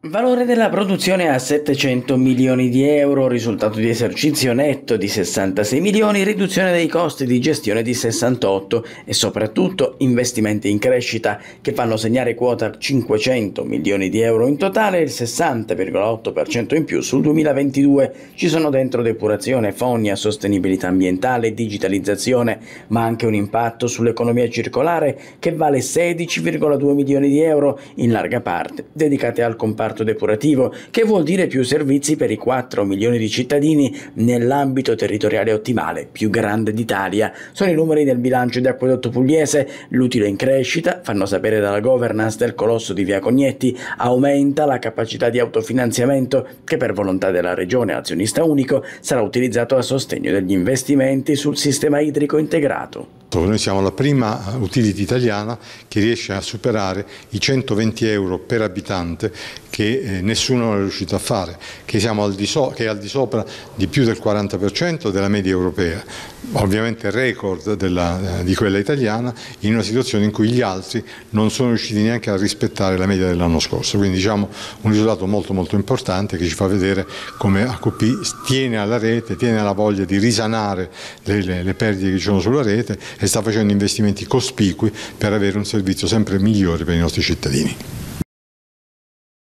Valore della produzione a 700 milioni di euro, risultato di esercizio netto di 66 milioni, riduzione dei costi di gestione di 68 e soprattutto investimenti in crescita che fanno segnare quota 500 milioni di euro in totale, il 60,8% in più sul 2022. Ci sono dentro depurazione, fogna, sostenibilità ambientale, digitalizzazione, ma anche un impatto sull'economia circolare che vale 16,2 milioni di euro, in larga parte dedicate al comparto depurativo, che vuol dire più servizi per i 4 milioni di cittadini nell'ambito territoriale ottimale più grande d'Italia. Sono i numeri del bilancio di Acquedotto Pugliese, l'utile in crescita, fanno sapere dalla governance del colosso di Via Cognetti, aumenta la capacità di autofinanziamento che per volontà della regione azionista unico sarà utilizzato a sostegno degli investimenti sul sistema idrico integrato. Noi siamo la prima utility italiana che riesce a superare i 120 euro per abitante che nessuno è riuscito a fare, che è al di sopra di più del 40% della media europea, ovviamente record di quella italiana, in una situazione in cui gli altri non sono riusciti neanche a rispettare la media dell'anno scorso. Quindi diciamo un risultato molto importante che ci fa vedere come AQP tiene alla rete, tiene alla voglia di risanare le perdite che ci sono sulla rete e sta facendo investimenti cospicui per avere un servizio sempre migliore per i nostri cittadini.